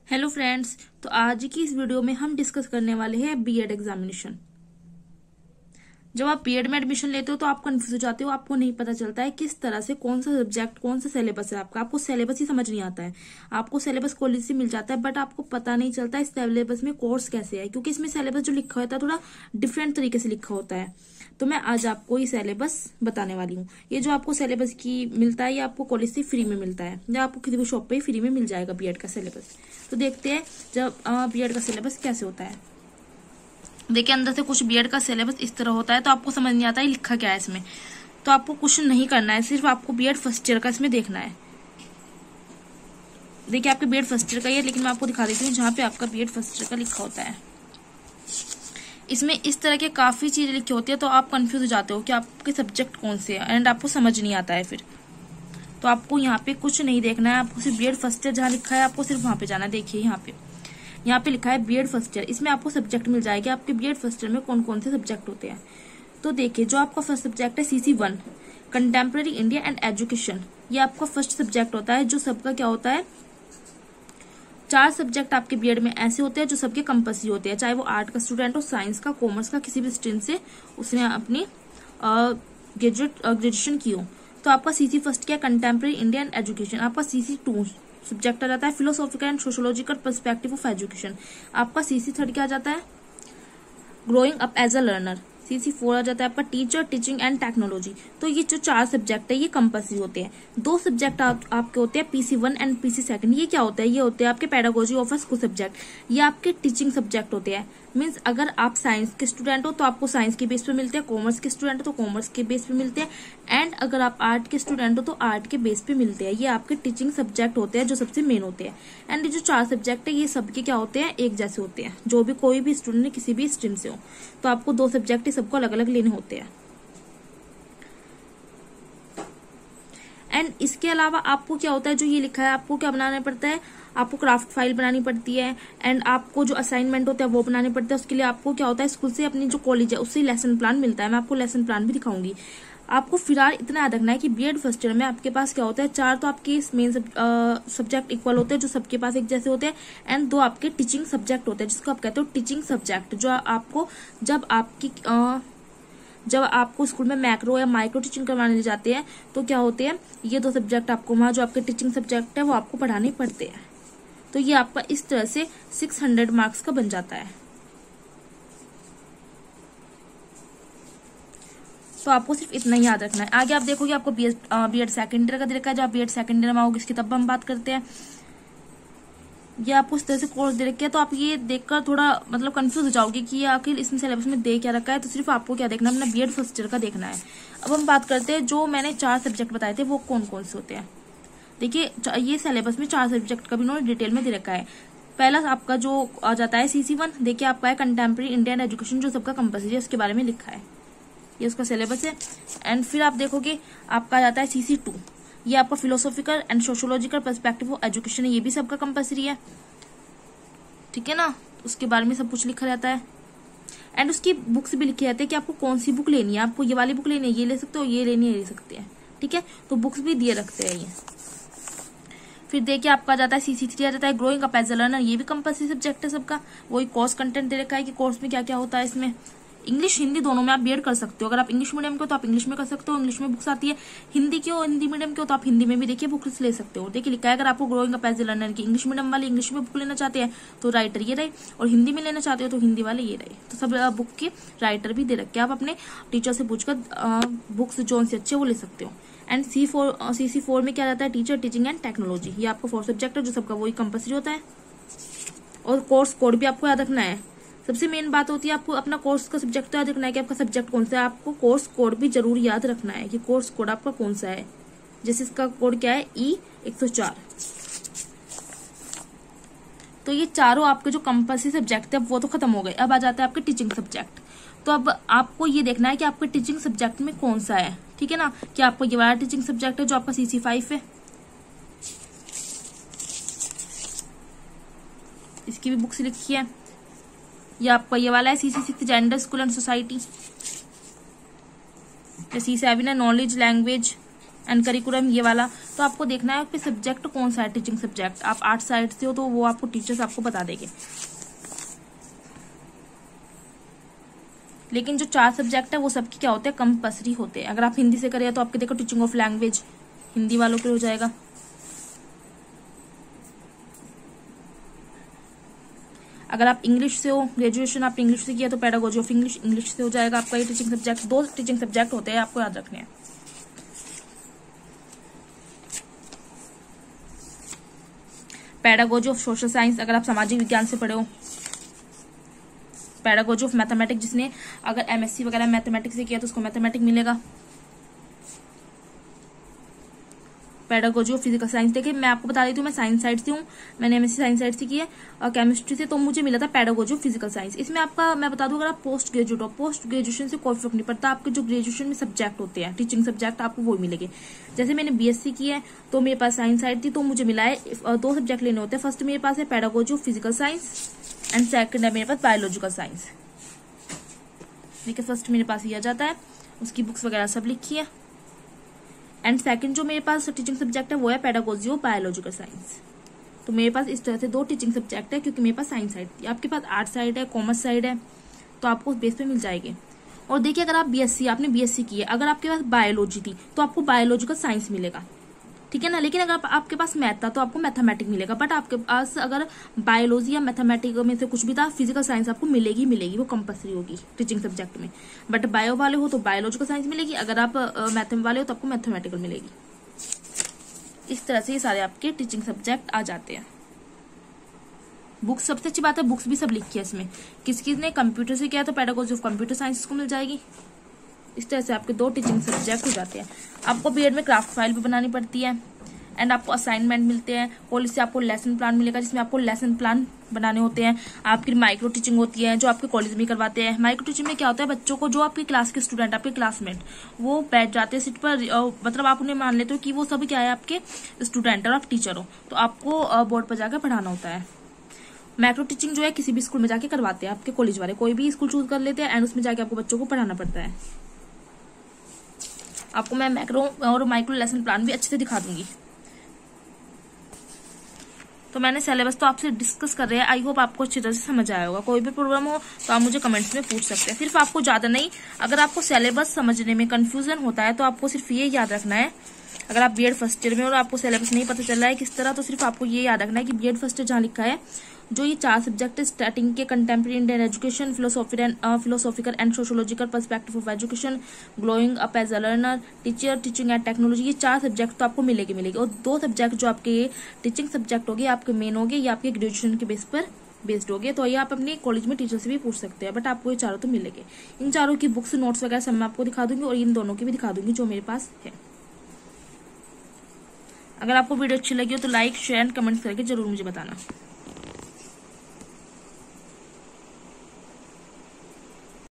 Hello friends. तो आज की इस वीडियो में हम डिस्कस करने वाले हैं बीएड एग्जामिनेशन। जब आप बीएड में एडमिशन लेते हो तो आप कंफ्यूज हो जाते हो, आपको नहीं पता चलता है किस तरह से कौन सा सब्जेक्ट कौन सा सिलेबस है आपको सिलेबस ही समझ नहीं आता है। आपको सिलेबस कॉलेज से मिल जाता है बट आपको पता नहीं चलता इस सिलेबस में कोर्स कैसे है, क्योंकि इसमें सिलेबस जो लिखा होता है थोड़ा डिफरेंट तरीके से लिखा होता है। तो मैं आज आपको ये सिलेबस बताने वाली हूँ। ये जो आपको सिलेबस की मिलता है ये आपको कॉलेज से फ्री में मिलता है या आपको किसी भी शॉप पे ही फ्री में मिल जाएगा बीएड का सिलेबस। तो देखते हैं जब बीएड का सिलेबस कैसे होता है। देखिए अंदर से कुछ बीएड का सिलेबस इस तरह होता है, तो आपको समझ नहीं आता है लिखा क्या है इसमें। तो आपको कुछ नहीं करना है, सिर्फ आपको बीएड फर्स्ट ईयर का इसमें देखना है। देखिए आपके बीएड फर्स्ट ईयर का ये, लेकिन मैं आपको दिखा देती हूँ जहाँ पे आपका बीएड फर्स्ट ईयर का लिखा होता है। इसमें इस तरह के काफी चीजें लिखी होती है, तो आप कंफ्यूज हो जाते हो कि आपके सब्जेक्ट कौन से हैं एंड आपको समझ नहीं आता है फिर। तो आपको यहाँ पे कुछ नहीं देखना है, आपको सिर्फ बीएड फर्स्ट ईयर जहाँ लिखा है आपको सिर्फ वहां पे जाना है। देखिए यहाँ पे लिखा है बीएड फर्स्ट ईयर, इसमें आपको सब्जेक्ट मिल जाएगा आपके बीएड फर्स्ट ईयर में कौन कौन से सब्जेक्ट होते हैं। तो देखिए जो आपका फर्स्ट सब्जेक्ट है CC1 contemporary India and education, ये आपका फर्स्ट सब्जेक्ट होता है जो सबका क्या होता है। 4 सब्जेक्ट आपके बीएड में ऐसे होते हैं जो सबके कंपल्सरी होते हैं, चाहे वो आर्ट का स्टूडेंट हो, साइंस का, कॉमर्स का, किसी भी स्ट्रीम से उसने अपनी ग्रेजुएशन की हो। तो आपका CC फर्स्ट क्या कंटेम्प्रेरी इंडिया एंड एजुकेशन। आपका CC2 सब्जेक्ट आ जाता है philosophical and sociological perspective of education. आपका CC थर्ड क्या आ जाता है growing up as a learner. CC4 आ जाता है आपका टीचर टीचिंग एंड टेक्नोलॉजी। तो ये जो 4 सब्जेक्ट है ये कंपल्सरी होते हैं। 2 सब्जेक्ट आपके होते हैं PC1 एंड PC2। ये क्या होता है, ये होते हैं आपके pedagogy of a school subject. ये आपके टीचिंग सब्जेक्ट होते हैं। मीन्स अगर आप साइंस के स्टूडेंट हो तो आपको साइंस के बेस पे मिलते हैं, कॉमर्स के स्टूडेंट हो तो कॉमर्स के बेस पे मिलते हैं, एंड अगर आप आर्ट के स्टूडेंट हो तो आर्ट के बेस पे मिलते हैं। ये आपके टीचिंग सब्जेक्ट होते हैं जो सबसे मेन होते हैं। एंड ये जो 4 सब्जेक्ट है ये सबके क्या होते हैं, एक जैसे होते हैं। जो भी कोई भी स्टूडेंट किसी भी स्ट्रीम से हो तो आपको 2 सब्जेक्ट सबको अलग अलग लेने होते हैं। एंड इसके अलावा आपको क्या होता है, जो ये लिखा है आपको क्या बनाना पड़ता है, आपको क्राफ्ट फाइल बनानी पड़ती है एंड आपको जो असाइनमेंट होता है वो बनाने पड़ते हैं। उसके लिए आपको क्या होता है स्कूल से अपनी जो कॉलेज है उससे लेसन प्लान मिलता है। मैं आपको लेसन प्लान भी दिखाऊंगी। आपको फिलहाल इतना याद रखना है कि बीएड फर्स्ट ईयर में आपके पास क्या होता है, 4 तो आपके मेन सब्जेक्ट इक्वल होते हैं जो सबके पास एक जैसे होते हैं, एंड 2 आपके टीचिंग सब्जेक्ट होते हैं जिसको आप कहते हो टीचिंग सब्जेक्ट। जो आपको जब आपको स्कूल में मैक्रो या माइक्रो टीचिंग करवाने ले जाते हैं तो क्या होते हैं, ये 2 सब्जेक्ट आपको वहां जो आपके टीचिंग सब्जेक्ट है वो आपको पढ़ाने पड़ते हैं। तो ये आपका इस तरह से 600 मार्क्स का बन जाता है। तो आपको सिर्फ इतना ही याद रखना है। आगे आप देखोगे आपको बीएड सेकेंड ईयर का दे रखा है। जब आप बीएड सेकेंड ईयर में आओगे इसकी तब हम बात करते हैं। ये आपको इस तरह से कोर्स दे रखे हैं, तो आप ये देखकर थोड़ा मतलब कंफ्यूज हो जाओगे कि ये आखिर इसमें सिलेबस में दे क्या रखा है। तो सिर्फ आपको क्या देखना है, अपना बीएड फर्स्ट ईयर का देखना है। अब हम बात करते हैं जो मैंने 4 सब्जेक्ट बताए थे वो कौन कौन से होते हैं। देखिए ये सिलेबस में 4 सब्जेक्ट का भी उन्होंने डिटेल में दे रखा है। पहला आपका जो आ जाता है CC1, देखिए आपका है कंटेम्प्रेरी इंडियन एजुकेशन जो सबका कंपल्सरी है, उसके बारे में लिखा है, ये उसका सिलेबस है। एंड फिर आप देखोगे आपका आ जाता है CC2, ये आपका philosophical and sociological perspective of education है, ये भी सबका कंपल्सरी है, ठीक है ना। उसके बारे में सब कुछ लिखा रहता है एंड उसकी बुक्स भी लिखी रहती है कि आपको कौन सी बुक लेनी है। आपको ये वाली बुक लेनी है, ये ले सकते हो, ये लेनी है, ले सकते हैं, ठीक है। तो बुक्स भी दिए रखते हैं ये। फिर देखिए आपका आ जाता है CC3 आ जाता है growing up as a learner, ये भी कंपल्सरी सब्जेक्ट है सबका। वही कोर्स कंटेंट दे रखा है कि कोर्स में क्या क्या होता है। इसमें इंग्लिश हिंदी दोनों में आप बीएड कर सकते हो। अगर आप इंग्लिश मीडियम के हो तो आप इंग्लिश में कर सकते हो, इंग्लिश में बुक्स आती है। हिंदी की हो, हिंदी मीडियम के हो तो आप हिंदी में भी देखिए बुक्स ले सकते हो। देखिए लिखा है अगर आपको growing up as a learner की इंग्लिश मीडियम वाले इंग्लिश में बुक लेना चाहते हैं तो राइटर ये रहे, और हिंदी में लेना चाहते हो तो हिंदी वाले ये रहे। तो सब बुक के राइटर भी दे रखे, आप अपने टीचर से पूछकर बुक्स जो से अच्छे वो ले सकते हो। एंड CC4 में क्या रहता है टीचर टीचिंग एंड टेक्नोलॉजी, ये आपका 4 सब्जेक्ट है जो सबका वही कंपल्सरी होता है। और कोर्स कोड भी आपको याद रखना है। सबसे मेन बात होती है आपको अपना कोर्स का सब्जेक्ट याद रखना है कि आपका सब्जेक्ट कौन सा है। आपको कोर्स कोड भी जरूर याद रखना है कि कोर्स कोड आपका कौन सा है। जैसे इसका कोड क्या है E104। तो ये चारों आपके जो कंपल्सरी सब्जेक्ट है वो तो खत्म हो गए। अब आ जाता है आपके टीचिंग सब्जेक्ट। तो अब आपको ये देखना है कि आपके टीचिंग सब्जेक्ट में कौन सा है, ठीक है ना। कि आपको ये वाला टीचिंग सब्जेक्ट है जो आपका CC5 है, इसकी भी बुक्स लिखी है। ये आपका ये वाला है CC6 gender school and society. CC7 है नॉलेज लैंग्वेज एंड करिकुलम, ये वाला। तो आपको देखना है कि सब्जेक्ट कौन सा है, टीचिंग सब्जेक्ट। आप आर्ट साइड से हो तो वो आपको टीचर्स आपको बता देंगे। लेकिन जो 4 सब्जेक्ट है वो सबके क्या होते हैं, कंपल्सरी होते हैं। अगर आप हिंदी से करें तो आपके देखो टीचिंग ऑफ लैंग्वेज हिंदी वालों के हो जाएगा। अगर आप इंग्लिश से हो, ग्रेजुएशन आपने इंग्लिश से किया तो पेडागोजी ऑफ इंग्लिश इंग्लिश से हो जाएगा आपका ये टीचिंग सब्जेक्ट। 2 टीचिंग सब्जेक्ट होते हैं, आपको याद रखने हैं। पेडागोजी ऑफ सोशल साइंस अगर आप सामाजिक विज्ञान से पढ़े हो। पेडागोजी ऑफ मैथमेटिक्स जिसने अगर एमएससी वगैरह मैथमेटिक्स से किया तो उसको मैथमेटिक्स मिलेगा। पेडागोजी ऑफ फिजिकल साइंस, देखिए मैं आपको बता देती हूँ, मैं साइंस साइड से हूँ, मैंने एमएससी साइंस साइड से की है और केमिस्ट्री से, तो मुझे मिला था पेडागोजी ऑफ फिजिकल साइंस। इसमें आपका मैं बता दूं, अगर आप पोस्ट ग्रेजुएट हो, पोस्ट ग्रेजुएशन से कोई फर्क नहीं पड़ता, आपके जो ग्रेजुएशन में सब्जेक्ट होते हैं टीचिंग सब्जेक्ट आपको वो मिलेंगे। जैसे मैंने बीएससी की है तो मेरे पास साइंस साइड थी, तो मुझे मिला है 2 सब्जेक्ट लेने होते हैं। फर्स्ट मेरे पास है pedagogy of physical science and second है मेरे पास बायोलॉजिकल साइंस। देखिए फर्स्ट मेरे पास ये आ जाता है, उसकी बुक्स वगैरह सब लिखी है। एंड सेकंड जो मेरे पास टीचिंग सब्जेक्ट है वो है पेडागोजी ऑफ बायोलॉजिकल साइंस। तो मेरे पास इस तरह से 2 टीचिंग सब्जेक्ट है, क्योंकि मेरे पास साइंस साइड थी। आपके पास आर्ट साइड है, कॉमर्स साइड है, तो आपको उस बेस पे मिल जाएगी। और देखिए अगर आप बीएससी, आपने बीएससी की है, अगर आपके पास बायोलॉजी थी तो आपको बायोलॉजिकल साइंस मिलेगा, ठीक है ना। लेकिन अगर आपके पास मैथ था तो आपको मैथमेटिक्स मिलेगा। बट आपके पास अगर बायोलॉजी या मैथमेटिक्स में से कुछ भी था, फिजिकल साइंस आपको मिलेगी मिलेगी, वो कंपल्सरी होगी टीचिंग सब्जेक्ट में। बट बायो वाले हो तो बायोलॉजिकल साइंस मिलेगी, अगर आप मैथ वाले हो तो आपको मैथमेटिकल मिलेगी। इस तरह से ये सारे आपके टीचिंग सब्जेक्ट आ जाते हैं। बुक्स सबसे अच्छी बात है, बुक्स भी सब लिखी है इसमें। किस ने कंप्यूटर से किया तो पेडागोजी ऑफ कंप्यूटर साइंस को मिल जाएगी। इस तरह से आपके 2 टीचिंग सब्जेक्ट हो जाते हैं। आपको बीएड में क्राफ्ट फाइल भी बनानी पड़ती है एंड आपको असाइनमेंट मिलते हैं। कॉलेज से आपको लेसन प्लान मिलेगा, जिसमें आपको लेसन प्लान बनाने होते हैं। आपकी माइक्रो टीचिंग होती है जो आपके कॉलेज में करवाते हैं। माइक्रो टीचिंग में क्या होता है, बच्चों को जो आपकी क्लास के स्टूडेंट, आपके क्लासमेट, वो बैठ जाते हैं सीट पर, मतलब आप उन्हें मान लेते हो कि वो सब क्या है, आपके स्टूडेंट और आप टीचर हो, तो आपको बोर्ड पर जाकर पढ़ाना होता है। माइक्रो टीचिंग जो है किसी भी स्कूल में जाके करवाते हैं आपके कॉलेज वाले, कोई भी स्कूल चूज कर लेते हैं एंड उसमें जाके आपको बच्चों को पढ़ाना पड़ता है। आपको मैं मैक्रो और माइक्रो लेसन प्लान भी अच्छे से दिखा दूंगी। तो मैंने सिलेबस तो आपसे डिस्कस कर रहे हैं, आई होप आपको अच्छी तरह से समझ आया होगा। कोई भी प्रॉब्लम हो तो आप मुझे कमेंट्स में पूछ सकते हैं। सिर्फ आपको ज्यादा नहीं, अगर आपको सिलेबस समझने में कंफ्यूजन होता है तो आपको सिर्फ ये याद रखना है, अगर आप बीएड फर्स्ट ईयर में और आपको सिलेबस नहीं पता चल रहा है किस तरह, तो सिर्फ आपको ये याद रखना है कि बीएड फर्स्ट ईयर जहाँ लिखा है, जो ये 4 सब्जेक्ट स्टार्टिंग के, contemporary Indian education, philosophical and sociological perspective of education, growing up as a learner, teacher, teaching and technology, ये 4 सब्जेक्ट तो आपको मिलेगी। और 2 सब्जेक्ट जो आपके टीचिंग सब्जेक्ट होंगे, आपके मेन होंगे, ये आपके ग्रेजुएशन के बेस पर बेस्ड होगे। तो ये आप अपने कॉलेज में टीचर से भी पूछ सकते हैं, बट आपको ये 4 तो मिलेंगे। इन 4 की बुक्स, नोट्स वगैरह सब मैं आपको दिखा दूंगी और इन दोनों की भी दिखा दूंगी जो मेरे पास है। अगर आपको वीडियो अच्छी लगी हो तो लाइक, शेयर एंड कमेंट करके जरूर मुझे बताना।